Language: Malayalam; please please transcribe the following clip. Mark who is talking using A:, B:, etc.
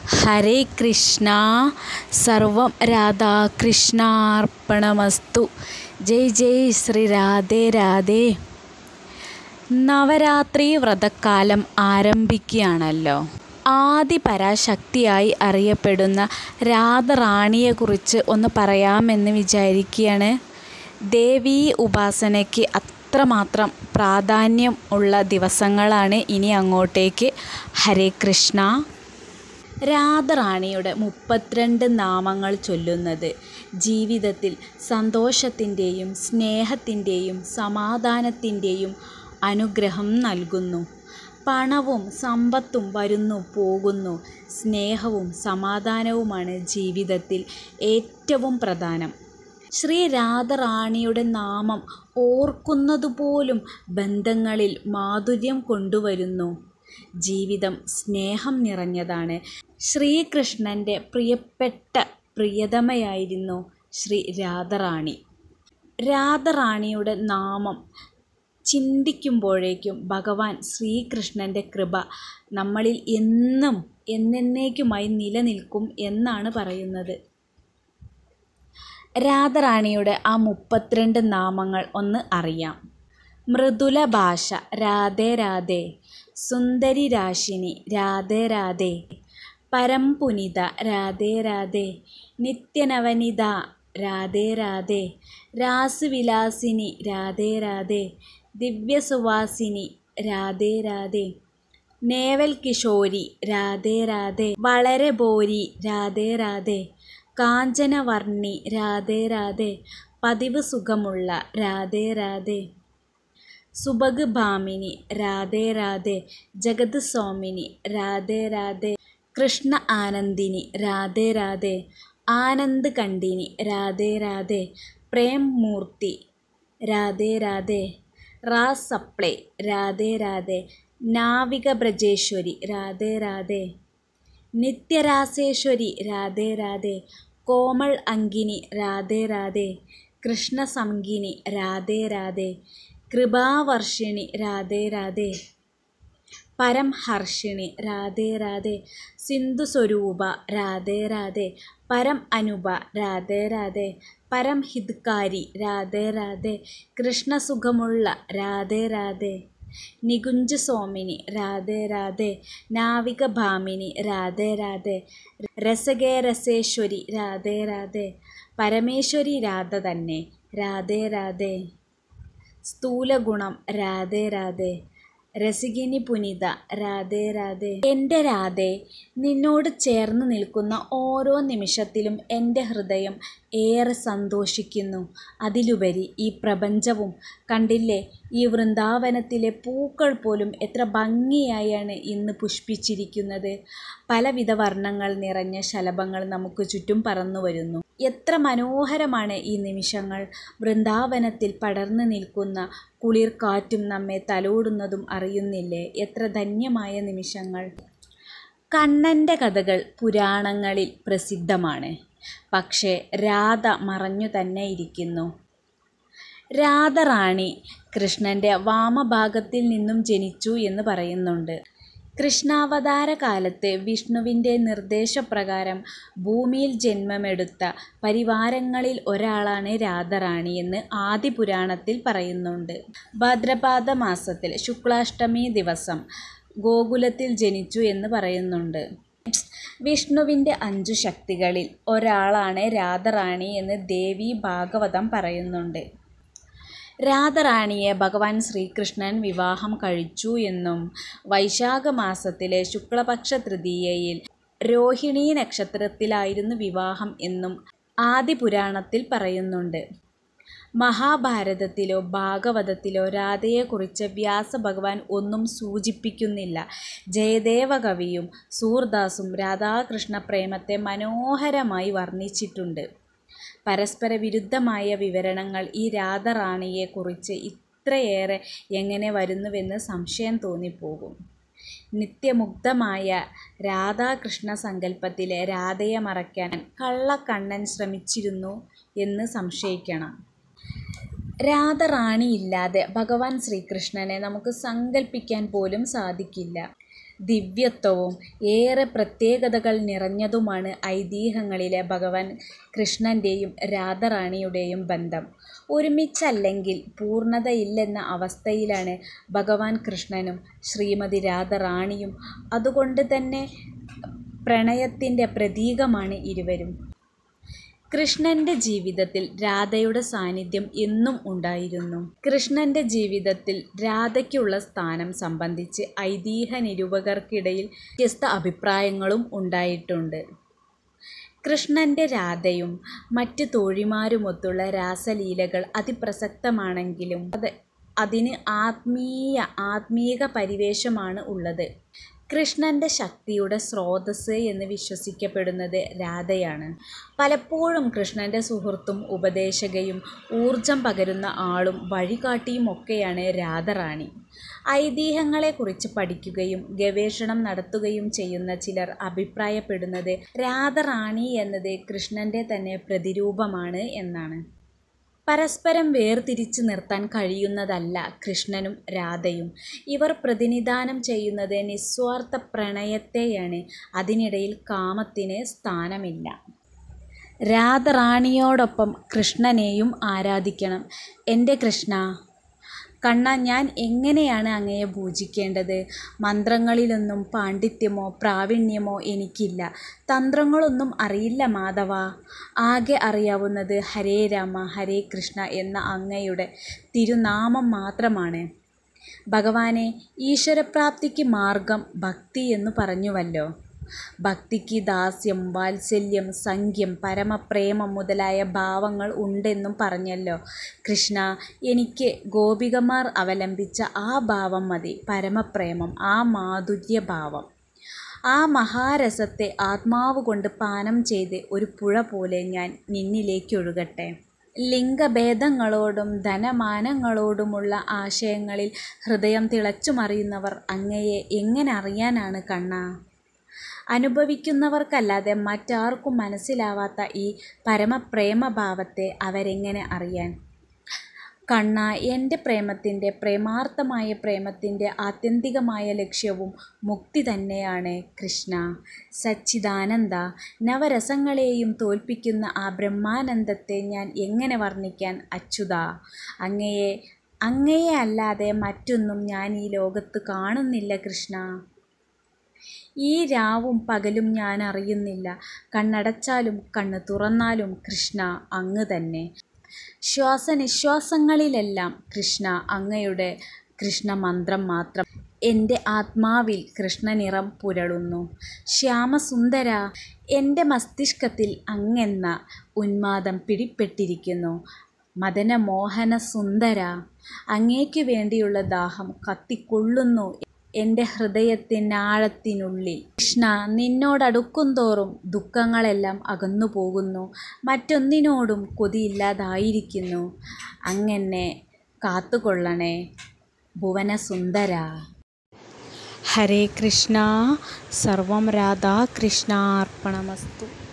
A: ഹരേ കൃഷ്ണ. സർവം രാധാകൃഷ്ണാർപ്പണമസ്തു. ജയ് ജയ് ശ്രീ രാധേ രാധേ. നവരാത്രി വ്രതക്കാലം ആരംഭിക്കുകയാണല്ലോ. ആദിപരാശക്തിയായി അറിയപ്പെടുന്ന രാധാറാണിയെക്കുറിച്ച് ഒന്ന് പറയാമെന്ന് വിചാരിക്കുകയാണ്. ദേവീ ഉപാസനയ്ക്ക് അത്രമാത്രം പ്രാധാന്യം ഉള്ള ദിവസങ്ങളാണ് ഇനി അങ്ങോട്ടേക്ക്. ഹരേ കൃഷ്ണ. രാധാറാണിയുടെ 32 നാമങ്ങൾ ചൊല്ലുന്നത് ജീവിതത്തിൽ സന്തോഷത്തിൻ്റെയും സ്നേഹത്തിൻ്റെയും സമാധാനത്തിൻ്റെയും അനുഗ്രഹം നൽകുന്നു. പണവും സമ്പത്തും വരുന്നു പോകുന്നു. സ്നേഹവും സമാധാനവുമാണ് ജീവിതത്തിൽ ഏറ്റവും പ്രധാനം. ശ്രീ രാധാറാണിയുടെ നാമം ഓർക്കുന്നതുപോലും ബന്ധങ്ങളിൽ മാധുര്യം കൊണ്ടുവരുന്നു. ജീവിതം സ്നേഹം നിറഞ്ഞതാണ്. ശ്രീകൃഷ്ണൻ്റെ പ്രിയപ്പെട്ട പ്രിയതമയായിരുന്നു ശ്രീ രാധാറാണി. രാധാറാണിയുടെ നാമം ചിന്തിക്കുമ്പോഴേക്കും ഭഗവാൻ ശ്രീകൃഷ്ണൻ്റെ കൃപ നമ്മളിൽ എന്നും എന്നേക്കുമായി നിലനിൽക്കും എന്നാണ് പറയുന്നത്. രാധാറാണിയുടെ ആ 32 നാമങ്ങൾ ഒന്ന് അറിയാം. മൃദുല ഭാഷ രാധേ രാധേ. സുന്ദരി രാശിനി രാധേ രാധേ. പരംപുനിത രാധേ രാധേ. നിത്യനവനിത രാധേ രാധേ. രാസവിലാസിനി രാധേ രാധേ. ദിവ്യസുവാസിനി രാധേ രാധേ. നേവൽ കിഷോരി രാധേ രാധേ. വളരെ ബോരി രാധേ രാധേ. കാഞ്ചനവർണ്ണി രാധേ രാധേ. പതിവ് സുഖമുള്ള രാധേ രാധേ. സുഭഗ് ഭാമിനി രാധേ രാധേ. ജഗത് സ്വാമിനി രാധേ രാധേ. കൃഷ്ണ ആനന്ദിനി രാധേ രാധേ. ആനന്ദ് കണ്ടിനി രാധേ രാധേ. പ്രേം മൂർത്തി രാധേ രാധേ. റാസ് സപ്ലൈ രാധേ രാധേ. നാവിക ബ്രജേശ്വരി രാധേ രാധേ. നിത്യരാസേശ്വരി രാധേ രാധേ. കോമൾ അങ്കിനി രാധേ രാധേ. കൃഷ്ണ സംഗിനി രാധേ രാധേ. കൃപാവർഷിണി രാധേ രാധേ. പരംഹർഷിണി രാധേ രാധേ. സിന്ധുസ്വരൂപ രാധേ രാധേ. പരം അനുപ രാധേ രാധേ. പരംഹിതകാരി രാധേ രാധേ. കൃഷ്ണസുഖമുള്ള രാധേ രാധേ. നികുഞ്ച സ്വാമിനി രാധേ രാധേ. നാവിക ഭാമിനി രാധേ രാധേ. രസകേരസേശ്വരി രാധേ രാധേ. പരമേശ്വരി രാധ തന്നെ രാധേ രാധേ. സ്ഥൂലഗുണം രാധേ രാധേ. രസികിനി പുനിത രാധേ രാധേ. എൻ്റെ രാധേ, നിന്നോട് ചേർന്ന് നിൽക്കുന്ന ഓരോ നിമിഷത്തിലും എൻ്റെ ഹൃദയം ഏറെ സന്തോഷിക്കുന്നു. അതിലുപരി ഈ പ്രപഞ്ചവും. കണ്ടില്ലേ, ഈ വൃന്ദാവനത്തിലെ പൂക്കൾ പോലും എത്ര ഭംഗിയായാണ് ഇന്ന് പുഷ്പിച്ചിരിക്കുന്നത്. പലവിധ വർണ്ണങ്ങൾ നിറഞ്ഞ ശലഭങ്ങൾ നമുക്ക് ചുറ്റും പറന്നു വരുന്നു. എത്ര മനോഹരമാണ് ഈ നിമിഷങ്ങൾ. വൃന്ദാവനത്തിൽ പടർന്നു നിൽക്കുന്ന കുളിർ കാറ്റും നമ്മെ തലോടുന്നതും അറിയുന്നില്ലേ. എത്ര ധന്യമായ നിമിഷങ്ങൾ. കണ്ണൻ്റെ കഥകൾ പുരാണങ്ങളിൽ പ്രസിദ്ധമാണ്. പക്ഷേ രാധ മറഞ്ഞു തന്നെ ഇരിക്കുന്നു. രാധാറാണി കൃഷ്ണൻ്റെ വാമഭാഗത്തിൽ നിന്നും ജനിച്ചു എന്ന് പറയുന്നുണ്ട്. കൃഷ്ണാവതാര കാലത്ത് വിഷ്ണുവിൻ്റെ നിർദ്ദേശപ്രകാരം ഭൂമിയിൽ ജന്മമെടുത്ത പരിവാരങ്ങളിൽ ഒരാളാണ് രാധാറാണി എന്ന് ആദിപുരാണത്തിൽ പറയുന്നുണ്ട്. ഭാദ്രപദ മാസത്തിൽ ശുക്ലാഷ്ടമി ദിവസം ഗോകുലത്തിൽ ജനിച്ചു എന്ന് പറയുന്നുണ്ട്. വിഷ്ണുവിൻ്റെ 5 ശക്തികളിൽ ഒരാളാണ് രാധാറാണി എന്ന് ദേവി ഭാഗവതം പറയുന്നുണ്ട്. രാധാറാണിയെ ഭഗവാൻ ശ്രീകൃഷ്ണൻ വിവാഹം കഴിച്ചു എന്നും വൈശാഖ മാസത്തിലെ ശുക്ലപക്ഷ തൃതീയയിൽ രോഹിണി നക്ഷത്രത്തിലായിരുന്നു വിവാഹം എന്നും ആദിപുരാണത്തിൽ പറയുന്നുണ്ട്. മഹാഭാരതത്തിലോ ഭാഗവതത്തിലോ രാധയെക്കുറിച്ച് വ്യാസഭഗവാൻ ഒന്നും സൂചിപ്പിക്കുന്നില്ല. ജയദേവ കവിയും സൂർദാസും രാധാകൃഷ്ണ പ്രേമത്തെ മനോഹരമായി വർണ്ണിച്ചിട്ടുണ്ട്. പരസ്പര വിരുദ്ധമായ വിവരണങ്ങൾ ഈ രാധാറാണിയെക്കുറിച്ച് ഇത്രയേറെ എങ്ങനെ വരുന്നുവെന്ന് സംശയം തോന്നിപ്പോകും. നിത്യമുഗ്ധമായ രാധാകൃഷ്ണ സങ്കല്പത്തിലെ രാധയെ മറയ്ക്കാൻ കള്ളക്കണ്ണൻ ശ്രമിച്ചിരുന്നു എന്ന് സംശയിക്കണം. രാധാറാണിയില്ലാതെ ഭഗവാൻ ശ്രീകൃഷ്ണനെ നമുക്ക് സങ്കല്പിക്കാൻ പോലും സാധിക്കില്ല. ദിവ്യത്വവും ഏറെ പ്രത്യേകതകൾ നിറഞ്ഞതുമാണ് ഐതിഹ്യങ്ങളിലെ ഭഗവാൻ കൃഷ്ണൻ്റെയും രാധാറാണിയുടെയും ബന്ധം. ഒരുമിച്ചല്ലെങ്കിൽ പൂർണ്ണതയില്ലെന്ന അവസ്ഥയിലാണ് ഭഗവാൻ കൃഷ്ണനും ശ്രീമതി രാധാറാണിയും. അതുകൊണ്ട് തന്നെ പ്രണയത്തിൻ്റെ പ്രതീകമാണ് ഇരുവരും. കൃഷ്ണൻ്റെ ജീവിതത്തിൽ രാധയുടെ സാന്നിധ്യം എന്നും ഉണ്ടായിരുന്നു. കൃഷ്ണൻ്റെ ജീവിതത്തിൽ രാധയ്ക്കുള്ള സ്ഥാനം സംബന്ധിച്ച് ഐതിഹ്യ നിരൂപകർക്കിടയിൽ വ്യത്യസ്ത അഭിപ്രായങ്ങളും ഉണ്ടായിട്ടുണ്ട്. കൃഷ്ണൻ്റെ രാധയും മറ്റ് തോഴിമാരുമൊത്തുള്ള രാസലീലകൾ അതിപ്രസക്തമാണെങ്കിലും അതിന് ആത്മീക പരിവേഷമാണ് ഉള്ളത്. കൃഷ്ണൻ്റെ ശക്തിയുടെ സ്രോതസ്സ് എന്ന് വിശ്വസിക്കപ്പെടുന്നത് രാധയാണ്. പലപ്പോഴും കൃഷ്ണൻ്റെ സുഹൃത്തും ഉപദേശകയും ഊർജം പകരുന്ന ആളും വഴികാട്ടിയുമൊക്കെയാണ് രാധാറാണി. ഐതിഹ്യങ്ങളെക്കുറിച്ച് പഠിക്കുകയും ഗവേഷണം നടത്തുകയും ചെയ്യുന്ന ചിലർ അഭിപ്രായപ്പെടുന്നത് രാധാറാണി എന്നത് കൃഷ്ണൻ്റെ തന്നെ പ്രതിരൂപമാണ് എന്നാണ്. പരസ്പരം വേർതിരിച്ച് നിർത്താൻ കഴിയുന്നതല്ല കൃഷ്ണനും രാധയും. ഇവർ പ്രതിനിധാനം ചെയ്യുന്നത് നിസ്വാർത്ഥ പ്രണയത്തെയാണ്. അതിനിടയിൽ കാമത്തിന് സ്ഥാനമില്ല. രാധാറാണിയോടൊപ്പം കൃഷ്ണനെയും ആരാധിക്കണം. എൻ്റെ കൃഷ്ണ, കണ്ണ, ഞാൻ എങ്ങനെയാണ് അങ്ങയെ പൂജിക്കേണ്ടത്? മന്ത്രങ്ങളിലൊന്നും പാണ്ഡിത്യമോ പ്രാവീണ്യമോ എനിക്കില്ല. തന്ത്രങ്ങളൊന്നും അറിയില്ല മാധവ. ആകെ അറിയാവുന്നത് ഹരേ രാമ ഹരേ കൃഷ്ണ എന്ന അങ്ങയുടെ തിരുനാമം മാത്രമാണ്. ഭഗവാനെ, ഈശ്വരപ്രാപ്തിക്ക് മാർഗം ഭക്തി എന്നു പറഞ്ഞുവല്ലോ. ഭക്തിക്ക് ദാസ്യം, വാത്സല്യം, സംഖ്യം, പരമപ്രേമം മുതലായ ഭാവങ്ങൾ ഉണ്ടെന്നും പറഞ്ഞല്ലോ. കൃഷ്ണ, എനിക്ക് ഗോപികമാർ അവലംബിച്ച ആ ഭാവം മതി. പരമപ്രേമം, ആ മാധുര്യഭാവം, ആ മഹാരസത്തെ ആത്മാവുകൊണ്ട് പാനം ചെയ്ത് ഒരു പുഴ പോലെ ഞാൻ നിന്നിലേക്കൊഴുകട്ടെ. ലിംഗഭേദങ്ങളോടും ധനമാനങ്ങളോടുമുള്ള ആശയങ്ങളിൽ ഹൃദയം തിളച്ചുമറിയുന്നവർ അങ്ങയെ എങ്ങനെ അറിയാനാണ് കണ്ണാ? അനുഭവിക്കുന്നവർക്കല്ലാതെ മറ്റാർക്കും മനസ്സിലാവാത്ത ഈ പരമപ്രേമഭാവത്തെ അവരെങ്ങനെ അറിയാൻ? കണ്ണ, എൻ്റെ പ്രേമത്തിൻ്റെ, പ്രേമാർത്ഥമായ പ്രേമത്തിൻ്റെ ആത്യന്തികമായ ലക്ഷ്യവും മുക്തി തന്നെയാണ് കൃഷ്ണ. സച്ചിദാനന്ദ, നവരസങ്ങളെയും തോൽപ്പിക്കുന്ന ആ ബ്രഹ്മാനന്ദത്തെ ഞാൻ എങ്ങനെ വർണ്ണിക്കാൻ അച്യുതാ? അങ്ങയെ അല്ലാതെ മറ്റൊന്നും ഞാൻ ഈ ലോകത്ത് കാണുന്നില്ല കൃഷ്ണ. ഈ രാവും പകലും ഞാൻ അറിയുന്നില്ല. കണ്ണടച്ചാലും കണ്ണ് തുറന്നാലും കൃഷ്ണ അങ്ങ് തന്നെ. ശ്വാസനിശ്വാസങ്ങളിലെല്ലാം കൃഷ്ണ അങ്ങയുടെ കൃഷ്ണമന്ത്രം മാത്രം. എൻ്റെ ആത്മാവിൽ കൃഷ്ണനിറം പുരളുന്നു. ശ്യാമസുന്ദര, എൻ്റെ മസ്തിഷ്കത്തിൽ അങ്ങെന്ന ഉന്മാദം പിടിപ്പെട്ടിരിക്കുന്നു. മദനമോഹന സുന്ദര, അങ്ങേക്കു വേണ്ടിയുള്ള ദാഹം കത്തിക്കൊള്ളുന്നു എൻ്റെ ഹൃദയത്തിനാഴത്തിനുള്ളിൽ. കൃഷ്ണ, നിന്നോടടുക്കുംതോറും ദുഃഖങ്ങളെല്ലാം അകന്നു പോകുന്നു. മറ്റൊന്നിനോടും കൊതിയില്ലാതായിരിക്കുന്നു. അങ്ങനെ കാത്തുകൊള്ളണേ ഭുവനസുന്ദര. ഹരേ കൃഷ്ണ. സർവം രാധാകൃഷ്ണാർപ്പണമസ്തു.